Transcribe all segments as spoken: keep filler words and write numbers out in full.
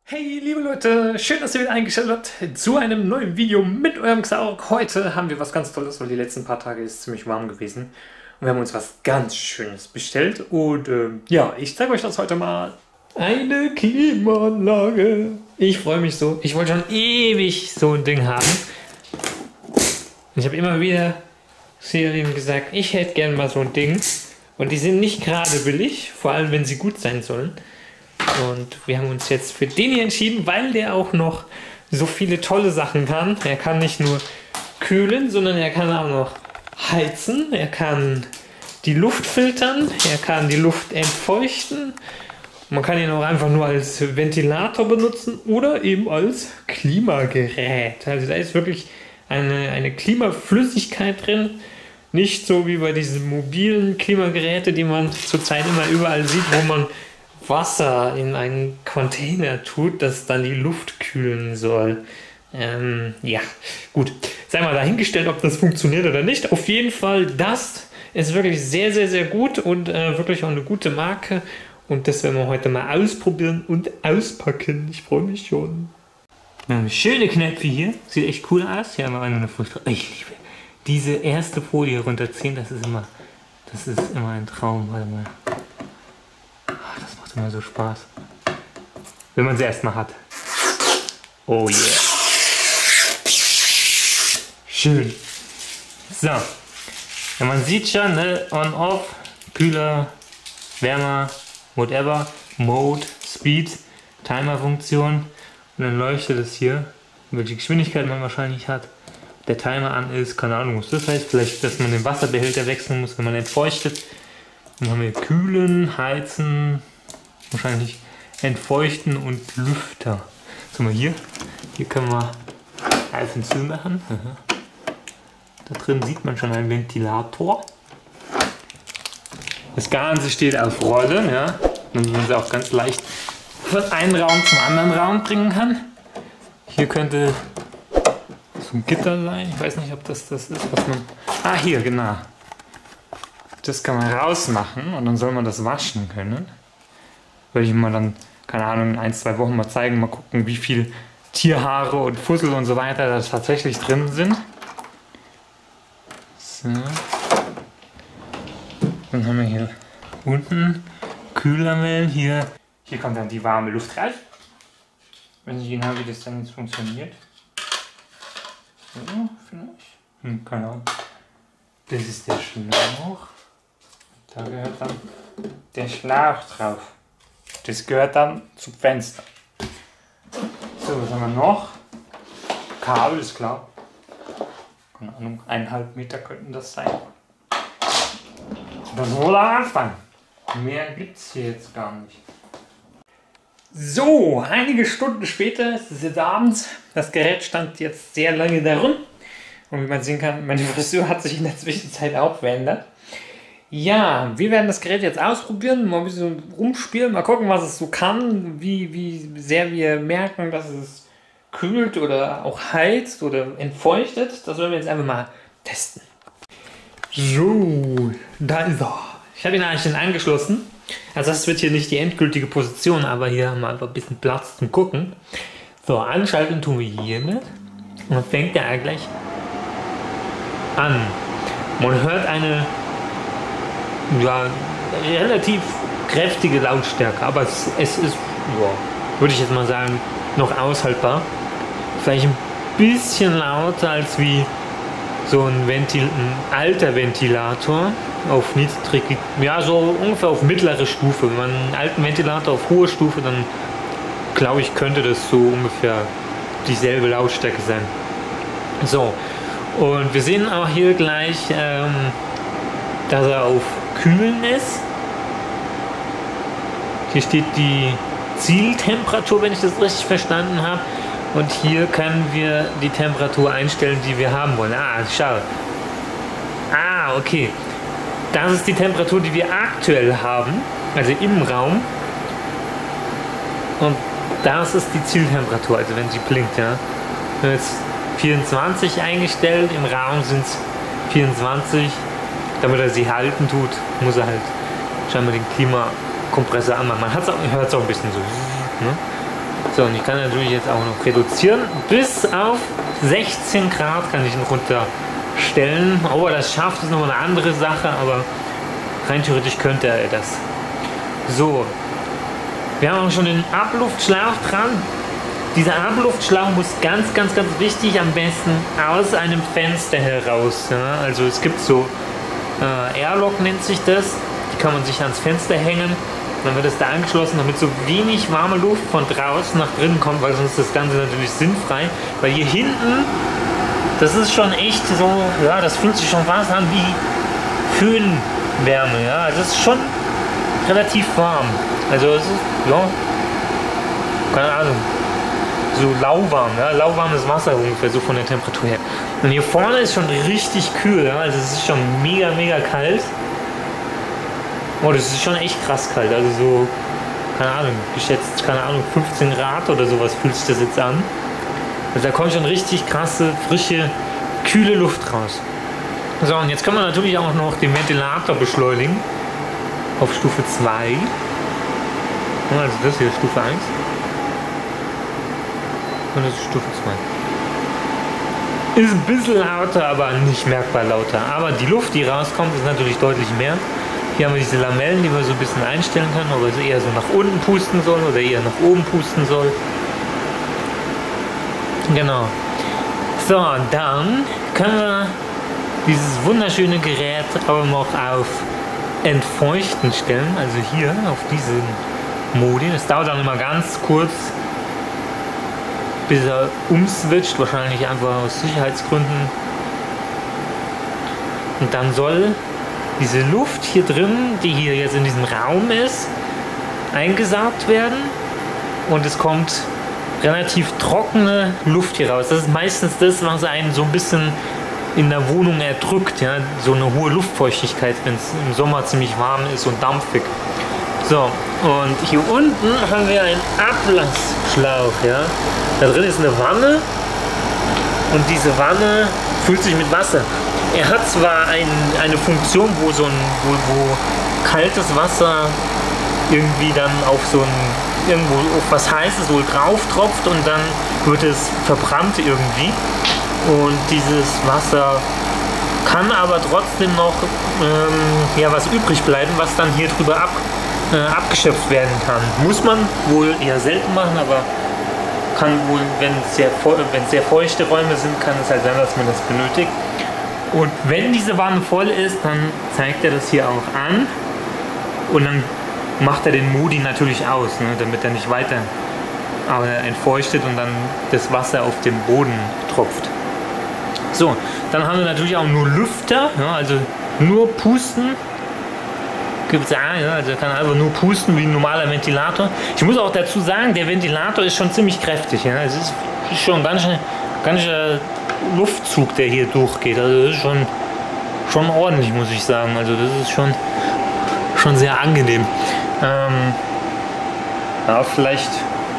Hey liebe Leute, schön, dass ihr wieder eingeschaltet habt zu einem neuen Video mit eurem Xaorg. Heute haben wir was ganz Tolles, weil die letzten paar Tage ist ziemlich warm gewesen. Und wir haben uns was ganz Schönes bestellt. Und äh, ja, ich zeige euch das heute mal. Eine Klimaanlage. Ich freue mich so. Ich wollte schon ewig so ein Ding haben. Ich habe immer wieder Serien gesagt, ich hätte gerne mal so ein Ding. Und die sind nicht gerade billig, vor allem wenn sie gut sein sollen. Und wir haben uns jetzt für den hier entschieden, weil der auch noch so viele tolle Sachen kann. Er kann nicht nur kühlen, sondern er kann auch noch heizen. Er kann die Luft filtern. Er kann die Luft entfeuchten. Man kann ihn auch einfach nur als Ventilator benutzen oder eben als Klimagerät. Also da ist wirklich eine, eine Klimaflüssigkeit drin. Nicht so wie bei diesen mobilen Klimageräten, die man zurzeit immer überall sieht, wo man Wasser in einen Container tut, das dann die Luft kühlen soll. Ähm, ja, gut. Sei mal dahingestellt, ob das funktioniert oder nicht. Auf jeden Fall, das ist wirklich sehr, sehr, sehr gut und äh, wirklich auch eine gute Marke. Und das werden wir heute mal ausprobieren und auspacken. Ich freue mich schon. Wir haben eine schöne Knöpfe hier. Sieht echt cool aus. Hier haben wir eine Folie. Ich liebe diese erste Folie runterziehen. Das ist immer, das ist immer ein Traum. Warte mal. Immer so Spaß, wenn man sie erstmal hat. Oh yeah. Schön. So. Ja, man sieht schon, ne? On, off, kühler, wärmer, whatever, Mode, Speed, Timer-Funktion. Und dann leuchtet es hier, welche Geschwindigkeit man wahrscheinlich hat. Der Timer an ist, keine Ahnung, was das heißt. Vielleicht, dass man den Wasserbehälter wechseln muss, wenn man entfeuchtet. Dann haben wir Kühlen, Heizen, wahrscheinlich entfeuchten und Lüfter. Was haben wir hier? Hier können wir Reifen zu machen. Da drin sieht man schon einen Ventilator. Das Ganze steht auf Rollen, ja, damit man sie auch ganz leicht von einem Raum zum anderen Raum bringen kann. Hier könnte so ein Gitter sein. Ich weiß nicht, ob das das ist, was man... Ah, hier, genau. Das kann man rausmachen und dann soll man das waschen können. Würde ich mal dann, keine Ahnung, in ein, zwei Wochen mal zeigen, mal gucken, wie viel Tierhaare und Fussel und so weiter da tatsächlich drin sind. So. Dann haben wir hier unten Kühlerwellen. Hier, hier kommt dann die warme Luft raus. Ich weiß nicht genau, wie das dann jetzt funktioniert. So, vielleicht. Hm, keine Ahnung. Das ist der Schlauch. Da gehört dann der Schlauch drauf. Das gehört dann zum Fenster. So, was haben wir noch? Kabel ist klar. Keine Ahnung, eineinhalb Meter könnten das sein. Das wohl am Anfang. Mehr gibt es hier jetzt gar nicht. So, einige Stunden später, es ist jetzt abends. Das Gerät stand jetzt sehr lange darin. Und wie man sehen kann, meine Frisur hat sich in der Zwischenzeit auch verändert. Ja, wir werden das Gerät jetzt ausprobieren, mal ein bisschen rumspielen, mal gucken, was es so kann, wie, wie sehr wir merken, dass es kühlt oder auch heizt oder entfeuchtet. Das werden wir jetzt einfach mal testen. So, da ist er. Ich habe ihn eigentlich schon angeschlossen. Also das wird hier nicht die endgültige Position, aber hier haben wir einfach ein bisschen Platz zum Gucken. So, anschalten tun wir hiermit. Und dann fängt er gleich an. Man hört eine... ja, relativ kräftige Lautstärke, aber es, es ist, ja, würde ich jetzt mal sagen, noch aushaltbar. Vielleicht ein bisschen lauter als wie so ein, Ventil, ein alter Ventilator auf niedrige, ja, so ungefähr auf mittlere Stufe. Wenn man einen alten Ventilator auf hohe Stufe, dann glaube ich, könnte das so ungefähr dieselbe Lautstärke sein. So, und wir sehen auch hier gleich, ähm, dass er auf Kühlen ist. Hier steht die Zieltemperatur, wenn ich das richtig verstanden habe. Und hier können wir die Temperatur einstellen, die wir haben wollen. Ah, schau. Ah, okay. Das ist die Temperatur, die wir aktuell haben, also im Raum. Und das ist die Zieltemperatur, also wenn sie blinkt, ja. Wir haben jetzt vierundzwanzig eingestellt, im Raum sind es vierundzwanzig. Damit er sie halten tut, muss er halt scheinbar den Klimakompressor anmachen. Man hört es auch, auch ein bisschen so. Ne? So, und ich kann natürlich jetzt auch noch reduzieren. Bis auf sechzehn Grad kann ich ihn runterstellen. Ob er das schafft, ist noch eine andere Sache, aber rein theoretisch könnte er das. So, wir haben auch schon den Abluftschlauch dran. Dieser Abluftschlauch muss ganz, ganz, ganz wichtig, am besten aus einem Fenster heraus. Ja? Also es gibt so äh, Airlock nennt sich das. Die kann man sich ans Fenster hängen. Dann wird es da angeschlossen, damit so wenig warme Luft von draußen nach drinnen kommt, weil sonst ist das Ganze natürlich sinnfrei. Weil hier hinten, das ist schon echt so, ja, das fühlt sich schon fast an wie Föhnwärme. Ja, das ist schon relativ warm. Also es ist, ja, keine Ahnung, so lauwarm, ja, lauwarmes Wasser ungefähr, so von der Temperatur her. Und hier vorne ist schon richtig kühl, ja, also es ist schon mega, mega kalt. Oh, das ist schon echt krass kalt, also so, keine Ahnung, geschätzt, keine Ahnung, fünfzehn Grad oder sowas fühlt sich das jetzt an. Also da kommt schon richtig krasse, frische, kühle Luft raus. So, und jetzt können wir natürlich auch noch den Ventilator beschleunigen auf Stufe zwei. Also das hier ist Stufe eins. Und das ist Stufe zwei. Ist ein bisschen lauter, aber nicht merkbar lauter. Aber die Luft, die rauskommt, ist natürlich deutlich mehr. Hier haben wir diese Lamellen, die wir so ein bisschen einstellen können, ob es eher so nach unten pusten soll oder eher nach oben pusten soll. Genau. So, dann können wir dieses wunderschöne Gerät aber noch auf Entfeuchten stellen. Also hier auf diesen Modi. Das dauert dann immer ganz kurz, bis er umswitcht, wahrscheinlich einfach aus Sicherheitsgründen. Und dann soll diese Luft hier drin, die hier jetzt in diesem Raum ist, eingesaugt werden und es kommt relativ trockene Luft hier raus. Das ist meistens das, was einen so ein bisschen in der Wohnung erdrückt, ja? So eine hohe Luftfeuchtigkeit, wenn es im Sommer ziemlich warm ist und dampfig. So, und hier unten haben wir einen Ablassschlauch. Ja? Da drin ist eine Wanne und diese Wanne füllt sich mit Wasser. Er hat zwar ein, eine Funktion, wo so ein wo, wo kaltes Wasser irgendwie dann auf so ein irgendwo auf was Heißes wohl drauf tropft und dann wird es verbrannt irgendwie. Und dieses Wasser kann aber trotzdem noch ähm, ja, was übrig bleiben, was dann hier drüber ab, äh, abgeschöpft werden kann. Muss man wohl eher selten machen, aber kann wohl, wenn es sehr, wenn sehr feuchte Räume sind, kann es halt sein, dass man das benötigt. Und wenn diese Wanne voll ist, dann zeigt er das hier auch an und dann macht er den Modi natürlich aus, ne, damit er nicht weiter äh, entfeuchtet und dann das Wasser auf den Boden tropft. So, dann haben wir natürlich auch nur Lüfter, ja, also nur Pusten. Gibt's ja, ja, also kann einfach nur pusten wie ein normaler Ventilator. Ich muss auch dazu sagen, der Ventilator ist schon ziemlich kräftig. Ja. Es ist schon ganz schön, ganz schön Luftzug, der hier durchgeht. Also das ist schon, schon ordentlich, muss ich sagen. Also das ist schon, schon sehr angenehm. Ähm, ja, vielleicht,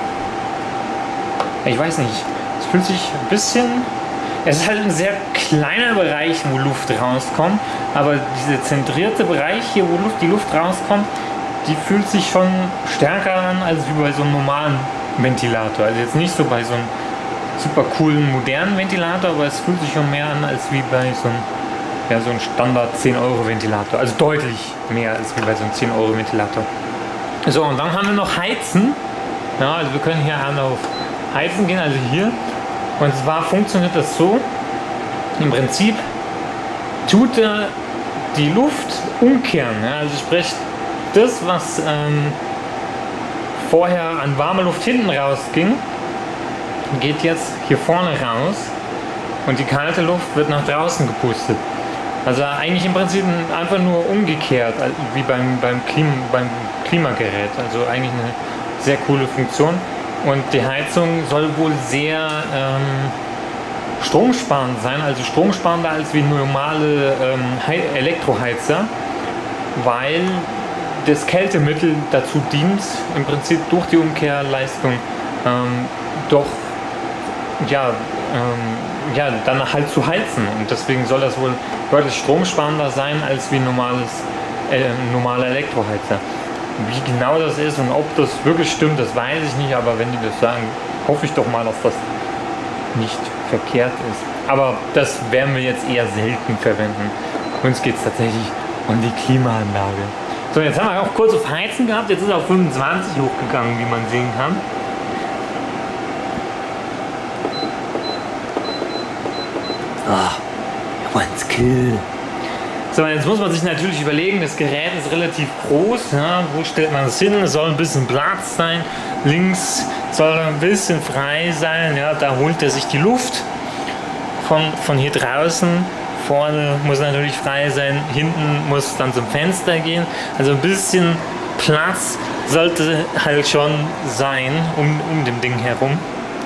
ich weiß nicht, es fühlt sich ein bisschen, es ist halt ein sehr kleiner Bereich, wo Luft rauskommt, aber dieser zentrierte Bereich hier, wo Luft, die Luft rauskommt, die fühlt sich schon stärker an als wie bei so einem normalen Ventilator. Also jetzt nicht so bei so einem super coolen modernen Ventilator, aber es fühlt sich schon mehr an als wie bei so einem, ja, so einem Standard zehn Euro Ventilator. Also deutlich mehr als wie bei so einem zehn Euro Ventilator. So, und dann haben wir noch Heizen. Ja, also wir können hier auf Heizen gehen, also hier. Und zwar funktioniert das so, im Prinzip tut er die Luft umkehren. Ja? Also sprich, das, was ähm, vorher an warmer Luft hinten rausging, geht jetzt hier vorne raus und die kalte Luft wird nach draußen gepustet. Also eigentlich im Prinzip einfach nur umgekehrt, wie beim, beim, Klima, beim Klimagerät. Also eigentlich eine sehr coole Funktion. Und die Heizung soll wohl sehr ähm, stromsparend sein, also stromsparender als wie normale ähm, Elektroheizer, weil das Kältemittel dazu dient, im Prinzip durch die Umkehrleistung ähm, doch ja, ähm, ja, dann halt zu heizen. Und deswegen soll das wohl deutlich stromsparender sein als wie normales, äh, normaler Elektroheizer. Wie genau das ist und ob das wirklich stimmt, das weiß ich nicht, aber wenn die das sagen, hoffe ich doch mal, dass das nicht verkehrt ist. Aber das werden wir jetzt eher selten verwenden. Uns geht es tatsächlich um die Klimaanlage. So, jetzt haben wir auch kurz auf Heizen gehabt, jetzt ist er auf fünfundzwanzig hochgegangen, wie man sehen kann. Oh, one's cool. So, jetzt muss man sich natürlich überlegen, das Gerät ist relativ groß. Ja, wo stellt man es hin? Es soll ein bisschen Platz sein. Links soll ein bisschen frei sein. Ja, da holt er sich die Luft von, von hier draußen. Vorne muss natürlich frei sein. Hinten muss es dann zum Fenster gehen. Also ein bisschen Platz sollte halt schon sein um, um dem Ding herum.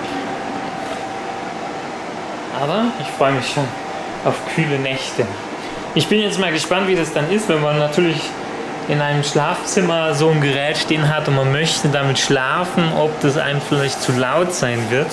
Aber ich freue mich schon auf kühle Nächte. Ich bin jetzt mal gespannt, wie das dann ist, wenn man natürlich in einem Schlafzimmer so ein Gerät stehen hat und man möchte damit schlafen, ob das einem vielleicht zu laut sein wird.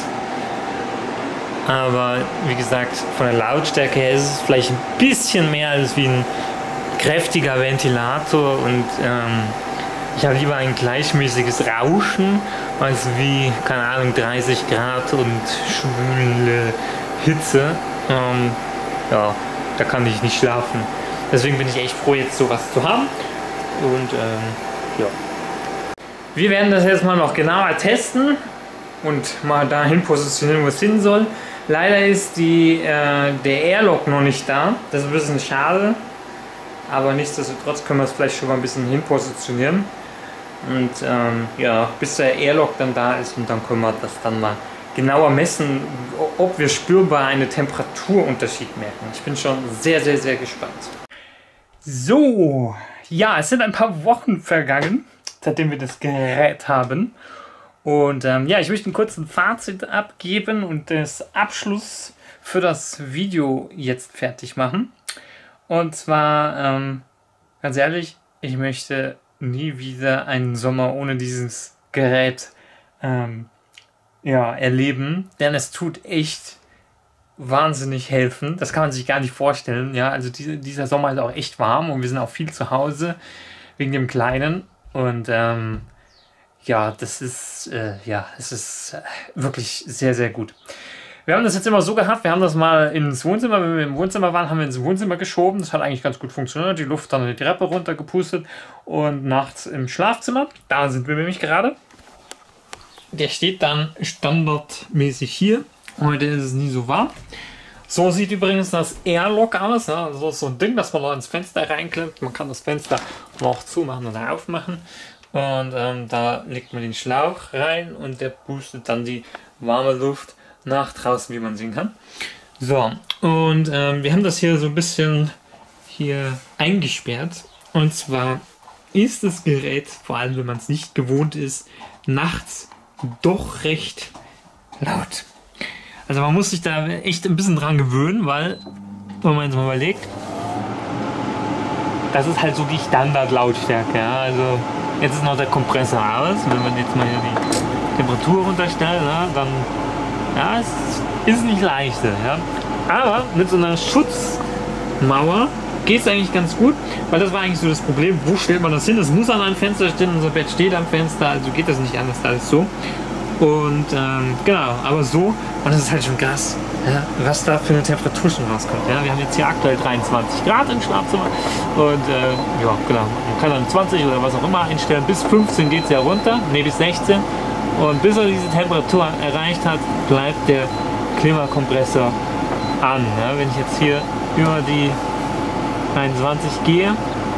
Aber wie gesagt, von der Lautstärke her ist es vielleicht ein bisschen mehr als wie ein kräftiger Ventilator und ähm, ich habe lieber ein gleichmäßiges Rauschen als wie, keine Ahnung, dreißig Grad und schwüle Hitze. Ähm, ja. Da kann ich nicht schlafen. Deswegen bin ich echt froh, jetzt sowas zu haben. Und ähm, ja. Wir werden das jetzt mal noch genauer testen und mal dahin positionieren, wo es hin soll. Leider ist die, äh, der Airlock noch nicht da. Das ist ein bisschen schade. Aber nichtsdestotrotz können wir es vielleicht schon mal ein bisschen hin positionieren. Und ähm, ja, bis der Airlock dann da ist und dann können wir das dann mal genauer messen, ob wir spürbar einen Temperaturunterschied merken. Ich bin schon sehr, sehr, sehr gespannt. So, ja, es sind ein paar Wochen vergangen, seitdem wir das Gerät haben. Und ähm, ja, ich möchte einen kurzen Fazit abgeben und das Abschluss für das Video jetzt fertig machen. Und zwar, ähm, ganz ehrlich, ich möchte nie wieder einen Sommer ohne dieses Gerät ähm, ja, erleben, denn es tut echt wahnsinnig helfen. Das kann man sich gar nicht vorstellen. Ja, also diese, dieser Sommer ist auch echt warm und wir sind auch viel zu Hause wegen dem Kleinen. Und ähm, ja, das ist äh, ja, es ist wirklich sehr, sehr gut. Wir haben das jetzt immer so gehabt, wir haben das mal ins Wohnzimmer, wenn wir im Wohnzimmer waren, haben wir ins Wohnzimmer geschoben. Das hat eigentlich ganz gut funktioniert. Die Luft dann die Treppe runtergepustet und nachts im Schlafzimmer, da sind wir nämlich gerade. Der steht dann standardmäßig hier. Heute ist es nie so warm. So sieht übrigens das Airlock aus. Ja, das ist so ein Ding, das man noch ins Fenster reinklemmt. Man kann das Fenster noch zumachen oder aufmachen. Und ähm, da legt man den Schlauch rein und der pustet dann die warme Luft nach draußen, wie man sehen kann. So, und ähm, wir haben das hier so ein bisschen hier eingesperrt. Und zwar ist das Gerät, vor allem wenn man es nicht gewohnt ist, nachts doch recht laut. Also man muss sich da echt ein bisschen dran gewöhnen, weil, wenn man jetzt mal überlegt, das ist halt so die Standardlautstärke. Ja? Also jetzt ist noch der Kompressor aus. Wenn man jetzt mal hier die Temperatur runterstellt, ja, dann ja, es ist nicht leichter. Ja? Aber mit so einer Schutzmauer geht es eigentlich ganz gut, weil das war eigentlich so das Problem, wo stellt man das hin? Das muss an einem Fenster stehen, unser Bett steht am Fenster, also geht das nicht anders als so. Und ähm, genau, aber so, und das ist halt schon krass, ja, was da für eine Temperatur schon rauskommt. Ja. Wir haben jetzt hier aktuell dreiundzwanzig Grad im Schlafzimmer und äh, ja, genau, man kann dann zwanzig oder was auch immer einstellen, bis fünfzehn geht es ja runter, ne, bis sechzehn. Und bis er diese Temperatur erreicht hat, bleibt der Klimakompressor an. Ja. Wenn ich jetzt hier über die dreiundzwanzig gehe,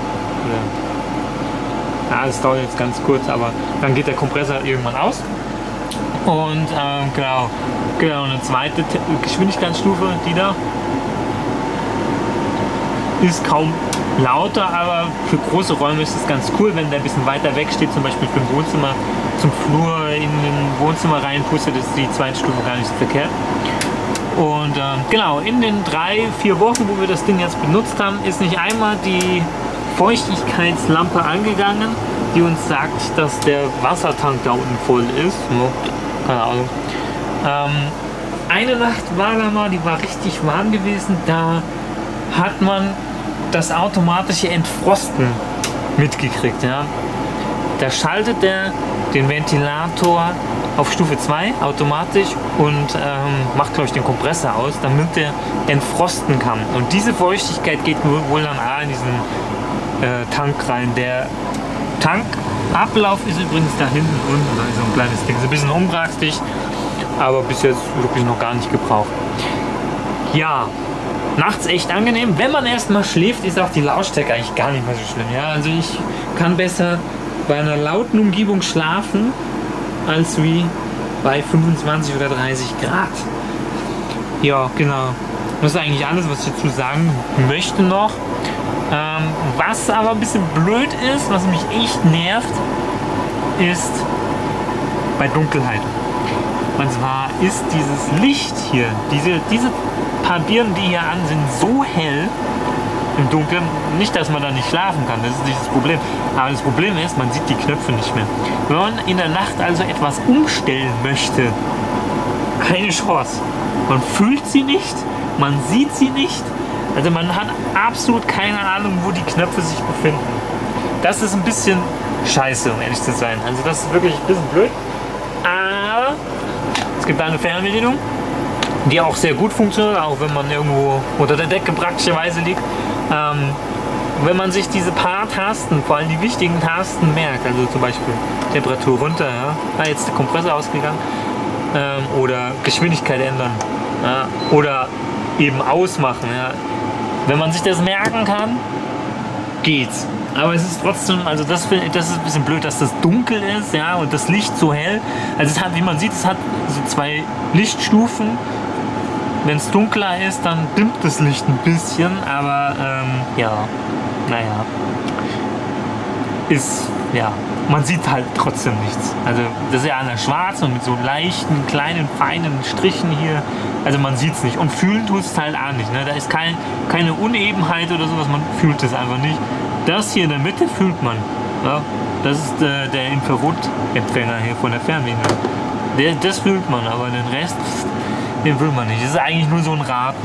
ja, das dauert jetzt ganz kurz, aber dann geht der Kompressor irgendwann aus. Und ähm, genau, genau, eine zweite Te Geschwindigkeitsstufe, die da ist kaum lauter, aber für große Räume ist es ganz cool, wenn der ein bisschen weiter weg steht, zum Beispiel für ein Wohnzimmer, zum Flur in ein Wohnzimmer reinpustet, ist die zweite Stufe gar nicht so verkehrt. Und ähm, genau, in den drei, vier Wochen, wo wir das Ding jetzt benutzt haben, ist nicht einmal die Feuchtigkeitslampe angegangen, die uns sagt, dass der Wassertank da unten voll ist. Keine Ahnung. Ähm, eine Nacht war da mal, die war richtig warm gewesen, da hat man das automatische Entfrosten mitgekriegt. Ja. da schaltet der den Ventilator auf Stufe zwei automatisch und ähm, macht, glaube ich, den Kompressor aus, damit der entfrosten kann. Und diese Feuchtigkeit geht wohl dann in diesen äh, Tank rein. Der Tankablauf ist übrigens da hinten unten, da ist so ein kleines Ding. Ist ein bisschen unpraktisch, aber bis jetzt wirklich noch gar nicht gebraucht. Ja, nachts echt angenehm. Wenn man erstmal schläft, ist auch die Lautstärke eigentlich gar nicht mehr so schlimm. Ja, also ich kann besser bei einer lauten Umgebung schlafen, als wie bei fünfundzwanzig oder dreißig Grad. Ja, genau. Das ist eigentlich alles, was ich dazu sagen möchte noch. Ähm, was aber ein bisschen blöd ist, was mich echt nervt, ist bei Dunkelheit. Und zwar ist dieses Licht hier, diese, diese paar Birnen, die hier an sind, so hell im Dunkeln, nicht, dass man da nicht schlafen kann, das ist nicht das Problem. Aber das Problem ist, man sieht die Knöpfe nicht mehr. Wenn man in der Nacht also etwas umstellen möchte, keine Chance. Man fühlt sie nicht, man sieht sie nicht. Also man hat absolut keine Ahnung, wo die Knöpfe sich befinden. Das ist ein bisschen scheiße, um ehrlich zu sein. Also das ist wirklich ein bisschen blöd. Aber es gibt eine Fernbedienung, die auch sehr gut funktioniert, auch wenn man irgendwo unter der Decke praktischerweise liegt. Ähm, wenn man sich diese paar Tasten, vor allem die wichtigen Tasten merkt, also zum Beispiel Temperatur runter, ja, da jetzt der Kompressor ausgegangen, ähm, oder Geschwindigkeit ändern, ja, oder eben ausmachen. Ja. Wenn man sich das merken kann, geht's. Aber es ist trotzdem, also das, das ist ein bisschen blöd, dass das dunkel ist, ja, und das Licht so hell. Also es hat, wie man sieht, es hat so zwei Lichtstufen. Wenn es dunkler ist, dann dimmt das Licht ein bisschen, aber ähm, ja, naja, ist, ja, man sieht halt trotzdem nichts. Also das ist ja alles schwarz und mit so leichten, kleinen, feinen Strichen hier, also man sieht es nicht. Und fühlen tut es halt auch nicht, ne? Da ist kein, keine Unebenheit oder sowas, man fühlt es einfach nicht. Das hier in der Mitte fühlt man, ja? Das ist äh, der Infrarotempfänger hier von der Fernbedienung. Der, das fühlt man, aber den Rest, den will man nicht. Das ist eigentlich nur so ein Raten.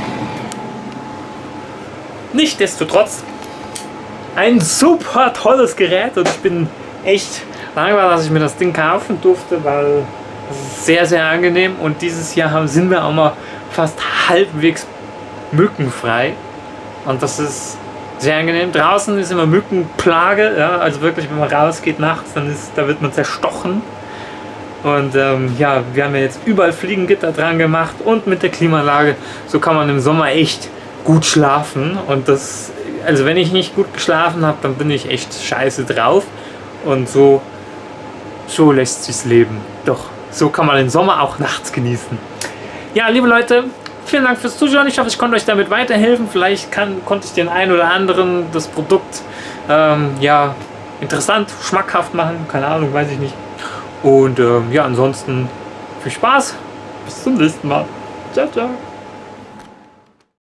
Nichtsdestotrotz ein super tolles Gerät und ich bin echt dankbar, dass ich mir das Ding kaufen durfte, weil es ist sehr, sehr angenehm und dieses Jahr haben, sind wir auch mal fast halbwegs mückenfrei und das ist sehr angenehm. Draußen ist immer Mückenplage, ja, also wirklich, wenn man rausgeht nachts, dann ist, da wird man zerstochen. Und ähm, ja, wir haben ja jetzt überall Fliegengitter dran gemacht und mit der Klimaanlage, so kann man im Sommer echt gut schlafen. Und das, also wenn ich nicht gut geschlafen habe, dann bin ich echt scheiße drauf. Und so, so lässt sich's leben. Doch, so kann man den Sommer auch nachts genießen. Ja, liebe Leute, vielen Dank fürs Zuschauen. Ich hoffe, ich konnte euch damit weiterhelfen. Vielleicht kann, konnte ich den einen oder anderen das Produkt ähm, ja, interessant, schmackhaft machen. Keine Ahnung, weiß ich nicht. Und ähm, ja, ansonsten viel Spaß. Bis zum nächsten Mal. Ciao, ciao.